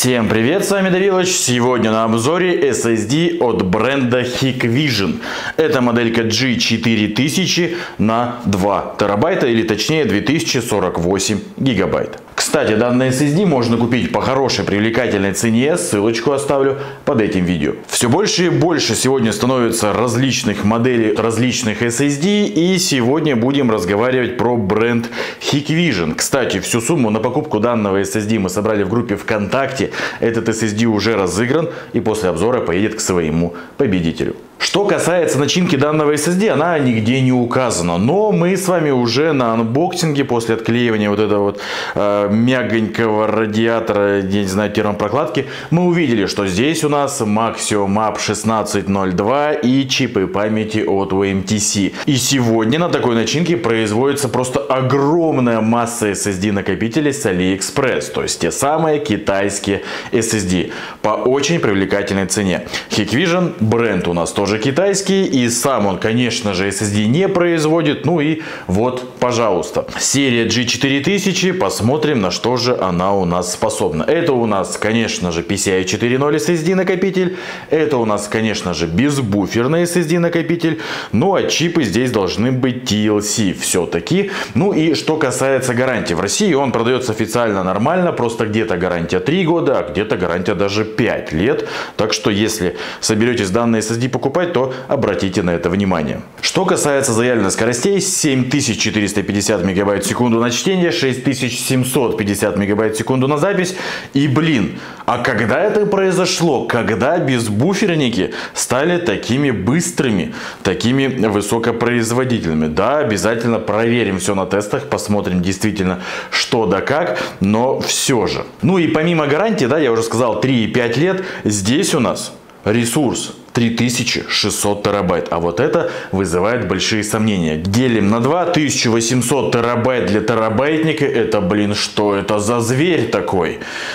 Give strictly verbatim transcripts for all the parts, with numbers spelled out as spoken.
Всем привет, с вами Давилыч. Сегодня на обзоре эс эс ди от бренда Hikvision. Это моделька джи четыре тысячи на два терабайта, или точнее две тысячи сорок восемь гигабайт. Кстати, данный эс эс ди можно купить по хорошей привлекательной цене, ссылочку оставлю под этим видео. Все больше и больше сегодня становится различных моделей различных эс эс ди, и сегодня будем разговаривать про бренд Hikvision. Кстати, всю сумму на покупку данного эс эс ди мы собрали в группе ВКонтакте. Этот эс эс ди уже разыгран и после обзора поедет к своему победителю. Что касается начинки данного эс эс ди, она нигде не указана. Но мы с вами уже на анбоксинге, после отклеивания вот этого вот э, мягонького радиатора, я не знаю, термопрокладки, мы увидели, что здесь у нас Maxio мап шестнадцать ноль два и чипы памяти от ю эм ти си. И сегодня на такой начинке производится просто огромная масса эс эс ди накопителей с AliExpress. То есть те самые китайские эс эс ди по очень привлекательной цене. Hikvision бренд у нас тоже китайский, и сам он, конечно же, эс эс ди не производит. Ну и вот, пожалуйста, серия джи четыре тысячи. Посмотрим, на что же она у нас способна. Это у нас, конечно же, пи си ай четыре ноль эс эс ди накопитель. Это у нас, конечно же, безбуферный эс эс ди накопитель. Ну а чипы здесь должны быть ти эл си все-таки. Ну и что касается гарантии. В России он продается официально нормально. Просто где-то гарантия три года, а где-то гарантия даже пять лет. Так что, если соберетесь данный эс эс ди покупать, то обратите на это внимание. Что касается заявленных скоростей: семь тысяч четыреста пятьдесят мегабайт в секунду на чтение, шесть тысяч семьсот пятьдесят мегабайт в секунду на запись. И блин, а когда это произошло? Когда безбуферники стали такими быстрыми, такими высокопроизводительными? Да, обязательно проверим все на тестах, посмотрим действительно что да как, но все же. Ну и помимо гарантии, да, я уже сказал, три и пять лет, здесь у нас ресурс три тысячи шестьсот терабайт. А вот это вызывает большие сомнения. Делим на два. тысяча восемьсот терабайт для терабайтника. Это, блин, что это за зверь такой?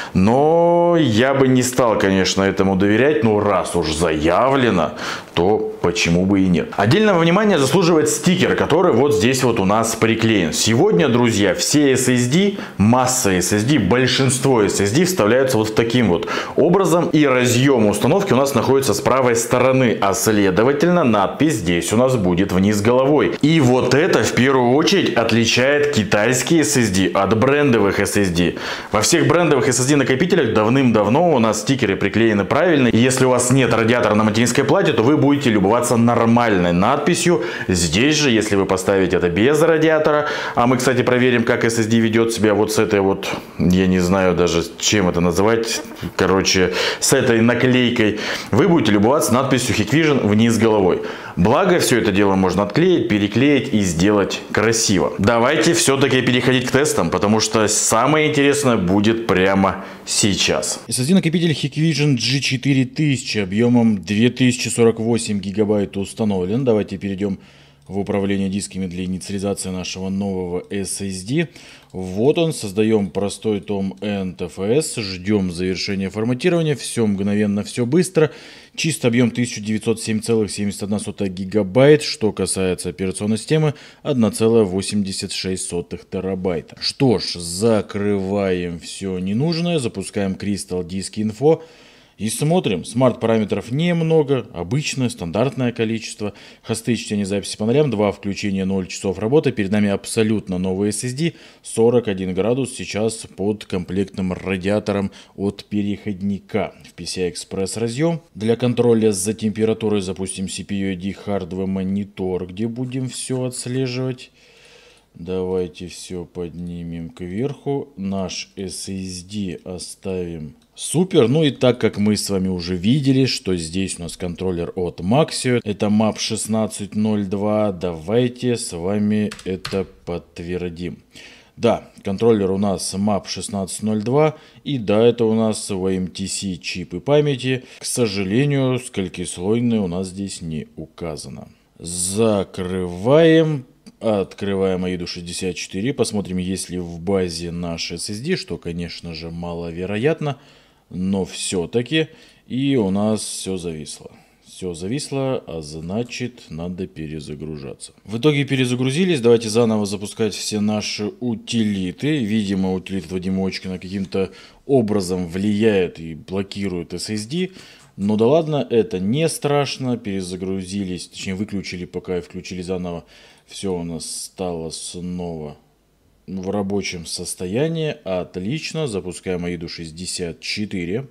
Но я бы не стал, конечно, этому доверять. Но раз уж заявлено, то почему бы и нет. Отдельного внимания заслуживает стикер, который вот здесь вот у нас приклеен. Сегодня, друзья, все эс эс ди, масса эс эс ди, большинство эс эс ди вставляются вот таким вот образом. И разъем установки у нас находится с правой стороны. стороны, а следовательно надпись здесь у нас будет вниз головой. И вот это в первую очередь отличает китайские эс эс ди от брендовых эс эс ди. Во всех брендовых эс эс ди накопителях давным-давно у нас стикеры приклеены правильно. И если у вас нет радиатора на материнской плате, то вы будете любоваться нормальной надписью. Здесь же, если вы поставите это без радиатора, а мы, кстати, проверим, как эс эс ди ведет себя вот с этой вот, я не знаю даже, чем это называть, короче, с этой наклейкой, вы будете любоваться надписью Hikvision вниз головой. Благо, все это дело можно отклеить, переклеить и сделать красиво. Давайте все-таки переходить к тестам, потому что самое интересное будет прямо сейчас. эс эс ди накопитель Hikvision джи четыре тысячи объемом две тысячи сорок восемь гигабайт установлен. Давайте перейдем в управление дисками для инициализации нашего нового эс эс ди. Вот он, создаем простой том эн ти эф эс, ждем завершения форматирования, все мгновенно, все быстро. Чистый объем тысяча девятьсот семь целых семьдесят одна сотая гигабайт. Что касается операционной системы, одна целая восемьдесят шесть сотых терабайта. Что ж, закрываем все ненужное, запускаем Crystal Disk Info. И смотрим, смарт-параметров немного, обычное, стандартное количество. Хосты чтения записи по нолям, два включения, ноль часов работы. Перед нами абсолютно новый эс эс ди, сорок один градус, сейчас под комплектным радиатором от переходника. В пи си ай Express разъем. Для контроля за температурой запустим си пи ю ай ди Hardware Monitor, где будем все отслеживать. Давайте все поднимем кверху. Наш эс эс ди оставим. Супер. Ну и так как мы с вами уже видели, что здесь у нас контроллер от Maxio, это мап шестнадцать ноль два, давайте с вами это подтвердим. Да, контроллер у нас мап шестнадцать ноль два, и да, это у нас ю эм ти си чипы памяти. К сожалению, сколькислойный у нас здесь не указано. Закрываем. Открываем аиду шестьдесят четыре, посмотрим, есть ли в базе наш эс эс ди, что, конечно же, маловероятно, но все-таки. И у нас все зависло. Все зависло, а значит надо перезагружаться. В итоге перезагрузились. Давайте заново запускать все наши утилиты. Видимо, утилиты Вадима Очкина каким-то образом влияют и блокируют эс эс ди. Но да ладно, это не страшно. Перезагрузились, точнее выключили пока и включили заново. Все у нас стало снова в рабочем состоянии. Отлично. Запускаем аиду шестьдесят четыре.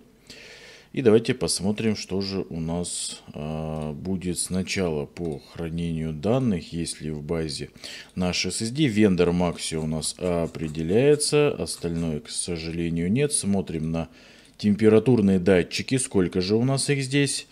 И давайте посмотрим, что же у нас а, будет сначала по хранению данных. Если в базе наш эс эс ди, вендор Maxio у нас определяется, остальное, к сожалению, нет. Смотрим на температурные датчики, сколько же у нас их здесь.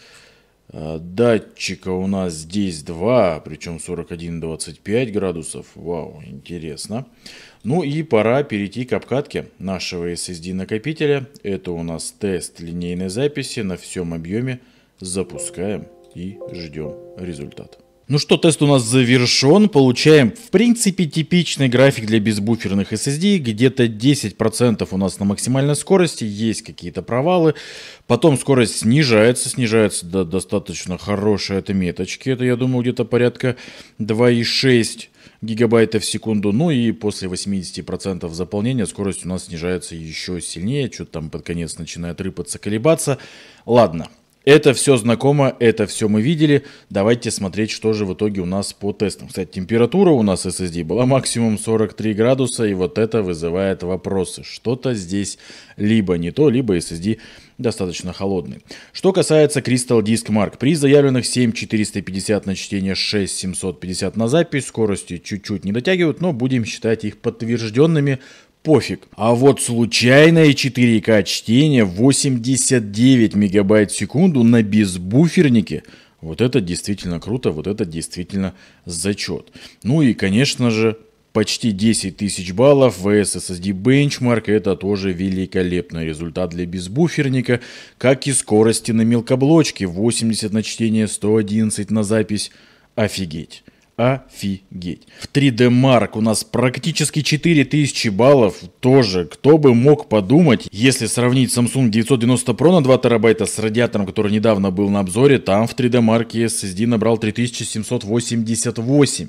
А, датчика у нас здесь два, причем сорок один и двадцать пять градусов. Вау, интересно. Ну и пора перейти к обкатке нашего эс эс ди накопителя. Это у нас тест линейной записи на всем объеме. Запускаем и ждем результат. Ну что, тест у нас завершен. Получаем, в принципе, типичный график для безбуферных эс эс ди. Где-то десять процентов у нас на максимальной скорости. Есть какие-то провалы. Потом скорость снижается. Снижается до достаточно хорошей отметочки. Это, я думаю, где-то порядка два и шесть гигабайтов в секунду. Ну и после восьмидесяти процентов заполнения скорость у нас снижается еще сильнее. Что-то там под конец начинает рыпаться, колебаться. Ладно. Это все знакомо, это все мы видели. Давайте смотреть, что же в итоге у нас по тестам. Кстати, температура у нас эс эс ди была максимум сорок три градуса, и вот это вызывает вопросы. Что-то здесь либо не то, либо эс эс ди достаточно холодный. Что касается Crystal Disk Mark, при заявленных семь тысяч четыреста пятьдесят на чтение, шесть тысяч семьсот пятьдесят на запись, скорости чуть-чуть не дотягивают, но будем считать их подтвержденными. Пофиг. А вот случайное четыре ка чтение восемьдесят девять мегабайт в секунду на безбуфернике. Вот это действительно круто, вот это действительно зачет. Ну и, конечно же, почти десять тысяч баллов ви эс эс эс ди Benchmark. Это тоже великолепный результат для безбуферника. Как и скорости на мелкоблочке. восемьдесят на чтение, сто одиннадцать на запись. Офигеть. Офигеть. В три дэ Mark у нас практически четыре тысячи баллов. Тоже, кто бы мог подумать, если сравнить Samsung девятьсот девяносто про на два терабайта с радиатором, который недавно был на обзоре, там в три дэ Mark эс эс ди набрал три тысячи семьсот восемьдесят восемь.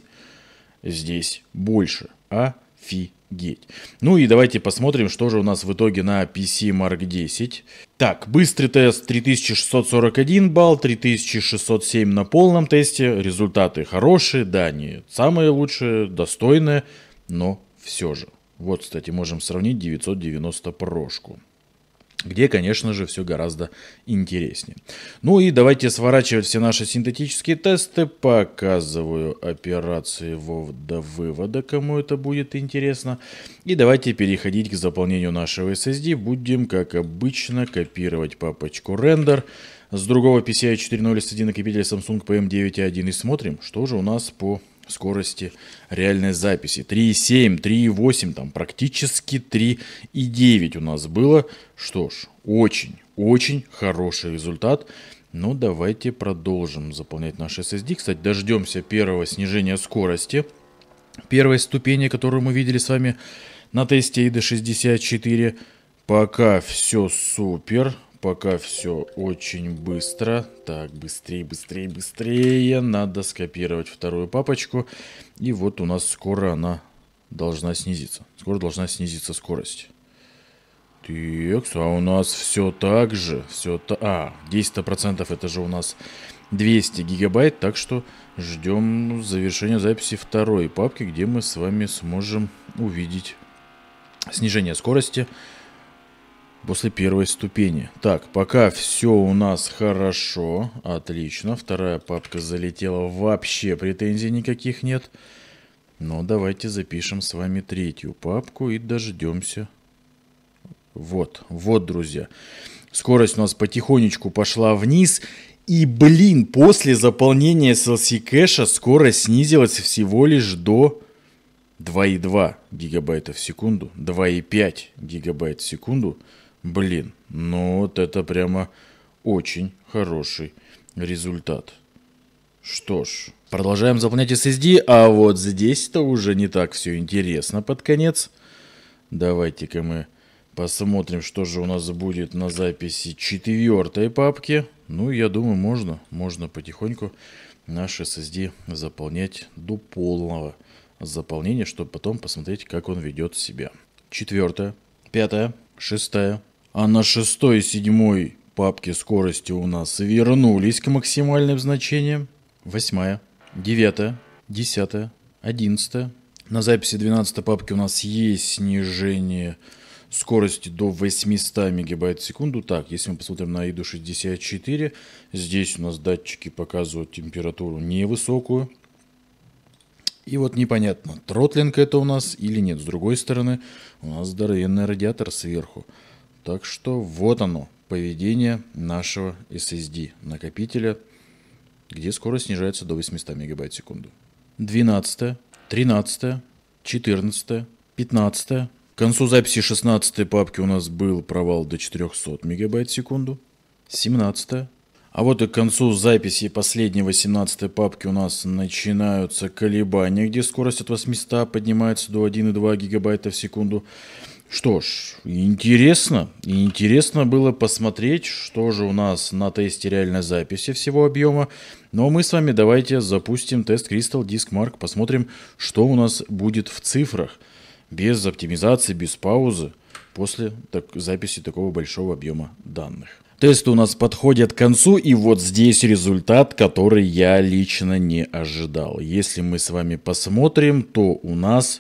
Здесь больше. Офигеть. Ну и давайте посмотрим, что же у нас в итоге на пи си Марк десять. Так, быстрый тест три тысячи шестьсот сорок один балл, три тысячи шестьсот семь на полном тесте. Результаты хорошие, да, не самые лучшие, достойные, но все же. Вот, кстати, можем сравнить девятьсот девяносто прошку. Где, конечно же, все гораздо интереснее. Ну и давайте сворачивать все наши синтетические тесты. Показываю операции ввода-вывода, кому это будет интересно. И давайте переходить к заполнению нашего эс эс ди. Будем, как обычно, копировать папочку render с другого пи си ай четыре ноль эс один накопителя Samsung пи эм девять и один. И смотрим, что же у нас по скорости реальной записи. три и семь, три и восемь, там практически три и девять у нас было. Что ж, очень, очень хороший результат. Но давайте продолжим заполнять наш эс эс ди. Кстати, дождемся первого снижения скорости. Первой ступени, которую мы видели с вами на тесте аида шестьдесят четыре. Пока все супер. Пока все очень быстро. Так, быстрее, быстрее, быстрее. Надо скопировать вторую папочку. И вот у нас скоро она должна снизиться. Скоро должна снизиться скорость. Так, а у нас все так же. Все та... А, десять процентов это же у нас двести гигабайт. Так что ждем завершения записи второй папки, где мы с вами сможем увидеть снижение скорости после первой ступени. Так, пока все у нас хорошо. Отлично. Вторая папка залетела. Вообще претензий никаких нет. Но давайте запишем с вами третью папку и дождемся. Вот, вот, друзья. Скорость у нас потихонечку пошла вниз. И, блин, после заполнения эс эл си кэша скорость снизилась всего лишь до два и два гигабайта в секунду. два и пять гигабайт в секунду. Блин, ну вот это прямо очень хороший результат. Что ж, продолжаем заполнять эс эс ди, а вот здесь-то уже не так все интересно под конец. Давайте-ка мы Посмотрим, что же у нас будет на записи четвертой папки. Ну, я думаю, можно, можно потихоньку наш эс эс ди заполнять до полного заполнения, чтобы потом посмотреть, как он ведет себя. Четвертая, пятая, шестая. А на шестой и седьмой папке скорости у нас вернулись к максимальным значениям. Восьмая, девятая, десятая, одиннадцатая. На записи двенадцатой папки у нас есть снижение скорости до восьмисот мегабайт в секунду. Так, если мы посмотрим на ай ди шестьдесят четыре, здесь у нас датчики показывают температуру невысокую. И вот непонятно, тротлинг это у нас или нет. С другой стороны, у нас здоровенный радиатор сверху. Так что вот оно, поведение нашего эс эс ди накопителя, где скорость снижается до восьмисот мегабайт в секунду. двенадцатая, тринадцатая, четырнадцатая, пятнадцатая. К концу записи шестнадцатой папки у нас был провал до четырёхсот мегабайт в секунду. семнадцатая. А вот и к концу записи последней восемнадцатой папки у нас начинаются колебания, где скорость от восьмисот поднимается до одного и двух гигабайта в секунду. Что ж, интересно. И интересно было посмотреть, что же у нас на тесте реальной записи всего объема. Но мы с вами давайте запустим тест Crystal Disk Mark. Посмотрим, что у нас будет в цифрах. Без оптимизации, без паузы. После так, записи такого большого объема данных. Тесты у нас подходят к концу, и вот здесь результат, который я лично не ожидал. Если мы с вами посмотрим, то у нас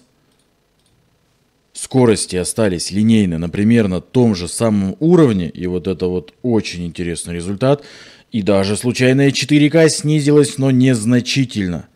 скорости остались линейно, например, на том же самом уровне, и вот это вот очень интересный результат. И даже случайная четыре ка снизилась, но незначительно.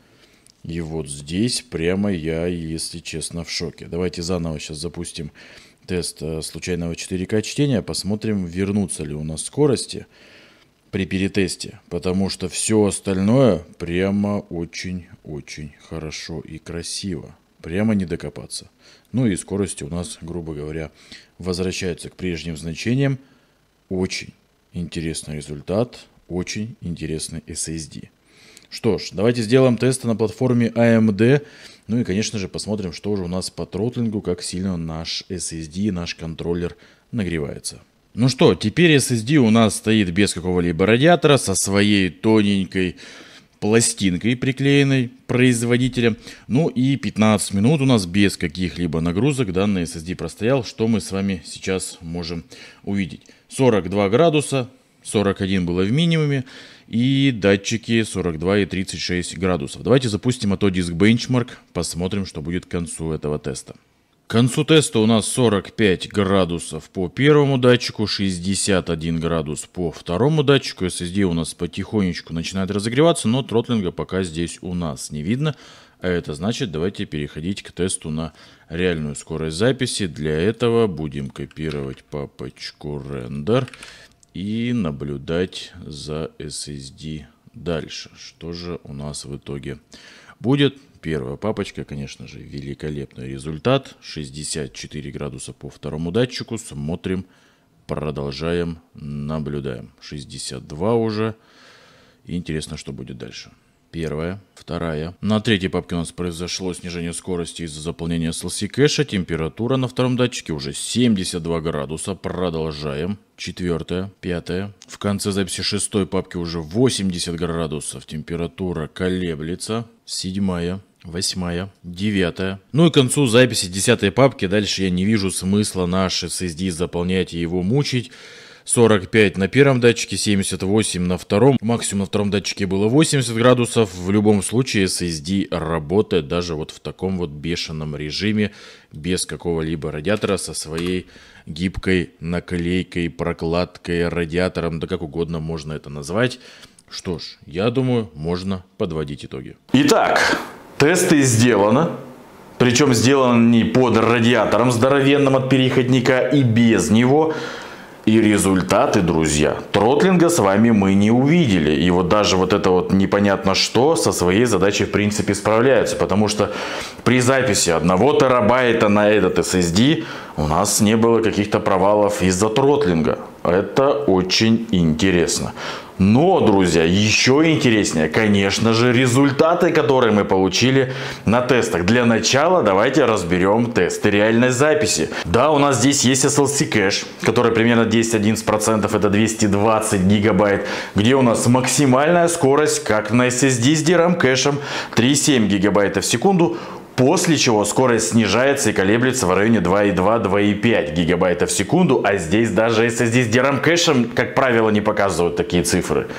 И вот здесь прямо я, если честно, в шоке. Давайте заново сейчас запустим тест случайного четыре ка чтения, посмотрим, вернутся ли у нас скорости при перетесте, потому что все остальное прямо очень-очень хорошо и красиво, прямо не докопаться. Ну и скорости у нас, грубо говоря, возвращаются к прежним значениям. Очень интересный результат, очень интересный эс эс ди. Что ж, давайте сделаем тесты на платформе эй эм ди. Ну и, конечно же, посмотрим, что же у нас по тротлингу, как сильно наш эс эс ди, наш контроллер нагревается. Ну что, теперь эс эс ди у нас стоит без какого-либо радиатора, со своей тоненькой пластинкой, приклеенной производителем. Ну и пятнадцать минут у нас без каких-либо нагрузок данный эс эс ди простоял. Что мы с вами сейчас можем увидеть? сорок два градуса, сорок один было в минимуме. И датчики сорок два и тридцать шесть градусов. Давайте запустим эй ти о Disk Benchmark. Посмотрим, что будет к концу этого теста. К концу теста у нас сорок пять градусов по первому датчику, шестьдесят один градус по второму датчику. эс эс ди у нас потихонечку начинает разогреваться, но тротлинга пока здесь у нас не видно. А это значит, давайте переходить к тесту на реальную скорость записи. Для этого будем копировать папочку render и наблюдать за эс эс ди дальше. Что же у нас в итоге будет? Первая папочка, конечно же, великолепный результат. шестьдесят четыре градуса по второму датчику. Смотрим, продолжаем, наблюдаем. шестьдесят два уже. И интересно, что будет дальше. Первая, вторая. На третьей папке у нас произошло снижение скорости из-за заполнения эс эл си кэша. Температура на втором датчике уже семьдесят два градуса. Продолжаем. Четвертая, пятая. В конце записи шестой папки уже восемьдесят градусов. Температура колеблется. Седьмая, восьмая, девятая. Ну и к концу записи десятой папки. Дальше я не вижу смысла наш эс эс ди заполнять и его мучить. сорок пять на первом датчике, семьдесят восемь на втором. Максимум на втором датчике было восемьдесят градусов. В любом случае эс эс ди работает даже вот в таком вот бешеном режиме, без какого-либо радиатора, со своей гибкой наклейкой, прокладкой, радиатором, да как угодно можно это назвать. Что ж, я думаю, можно подводить итоги. Итак, тесты сделаны. Причем сделаны не под радиатором здоровенным от переходника и без него. И результаты, друзья, тротлинга с вами мы не увидели. И вот даже вот это вот непонятно что со своей задачей в принципе справляются. Потому что при записи одного терабайта на этот эс эс ди у нас не было каких-то провалов из-за тротлинга. Это очень интересно. Но, друзья, еще интереснее, конечно же, результаты, которые мы получили на тестах. Для начала давайте разберем тесты реальной записи. Да, у нас здесь есть эс эл си кэш, который примерно десять-одиннадцать процентов, это двести двадцать гигабайт, где у нас максимальная скорость, как на эс эс ди с ди рам кэшем, три и семь гигабайта в секунду. После чего скорость снижается и колеблется в районе два и два — два и пять гигабайта в секунду. А здесь даже эс эс ди с ди рам кэшем, как правило, не показывают такие цифры.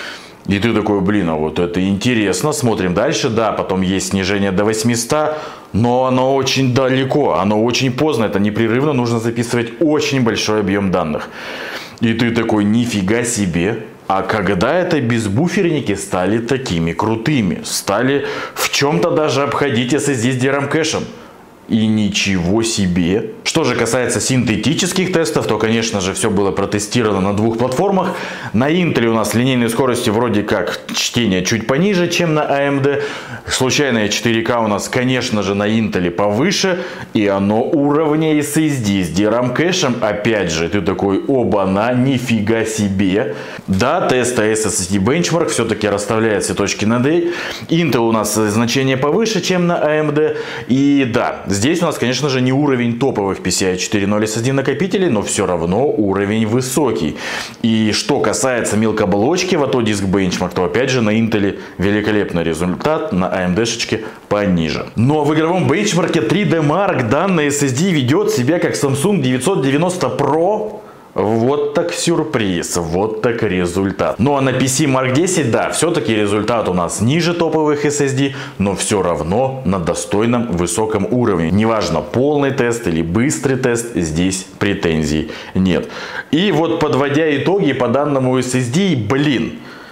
И ты такой, блин, а вот это интересно. Смотрим дальше. Да, потом есть снижение до восьмисот, но оно очень далеко, оно очень поздно. Это непрерывно, нужно записывать очень большой объем данных. И ты такой, нифига себе. А когда это безбуферники стали такими крутыми? Стали в чем-то даже обходить эс эс ди с ди рам кэшем. И ничего себе. Что же касается синтетических тестов, то, конечно же, все было протестировано на двух платформах. На Intel у нас линейные скорости вроде как чтение чуть пониже, чем на эй эм ди. Случайное четыре ка у нас, конечно же, на Intel повыше. И оно уровня эс эс ди с ди рам кэшем. Опять же, ты такой, оба-на, нифига себе. Да, тест эс эс ди Benchmark все-таки расставляет все точки над «и». Intel у нас значение повыше, чем на эй эм ди. И да, здесь у нас, конечно же, не уровень топовых пи си ай четыре ноль эс эс ди накопителей, но все равно уровень высокий. И что касается мелкооболочки в эй ти Disk Benchmark, то опять же на Intel великолепный результат, на эй эм ди-шечке пониже. Но в игровом бенчмарке три дэ Mark данный эс эс ди ведет себя как Samsung девятьсот девяносто про. Вот так сюрприз, вот так результат. Ну а на пи си Марк десять, да, все-таки результат у нас ниже топовых эс эс ди, но все равно на достойном высоком уровне. Неважно, полный тест или быстрый тест, здесь претензий нет. И вот подводя итоги по данному эс эс ди, блин.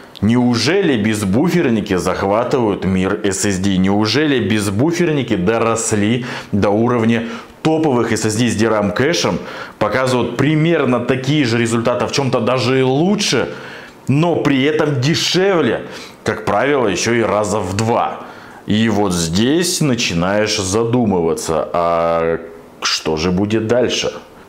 Неужели безбуферники захватывают мир эс эс ди? Неужели безбуферники доросли до уровня топовых эс эс ди с ди рам кэшем, показывают примерно такие же результаты, в чем-то даже и лучше, но при этом дешевле, как правило, еще и раза в два. И вот здесь начинаешь задумываться, а что же будет дальше?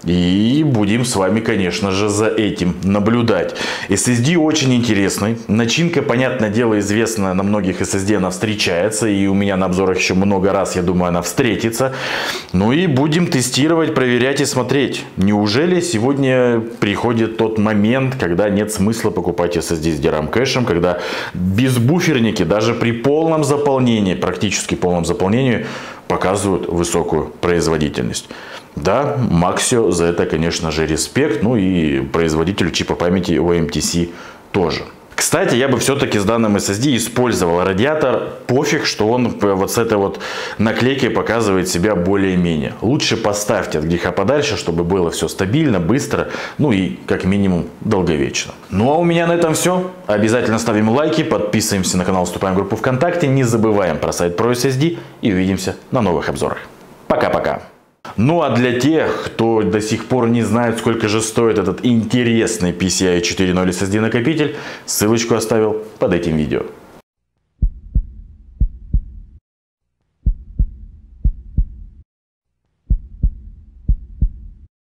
И будем с вами, конечно же, за этим наблюдать. эс эс ди очень интересный. Начинка, понятное дело, известная на многих эс эс ди, она встречается. И у меня на обзорах еще много раз, я думаю, она встретится. Ну и будем тестировать, проверять и смотреть. Неужели сегодня приходит тот момент, когда нет смысла покупать эс эс ди с ди рам кэшем, когда безбуферники даже при полном заполнении, практически полном заполнении, показывают высокую производительность. Да, Maxio за это, конечно же, респект. Ну и производителю чипа памяти о эм ти си тоже. Кстати, я бы все-таки с данным эс эс ди использовал радиатор. Пофиг, что он вот с этой вот наклейкой показывает себя более-менее. Лучше поставьте от греха подальше, чтобы было все стабильно, быстро, ну и как минимум долговечно. Ну а у меня на этом все. Обязательно ставим лайки, подписываемся на канал, вступаем в группу ВКонтакте. Не забываем про сайт про эс эс ди и увидимся на новых обзорах. Пока-пока. Ну а для тех, кто до сих пор не знает, сколько же стоит этот интересный пи си ай четыре ноль эс эс ди накопитель, ссылочку оставил под этим видео.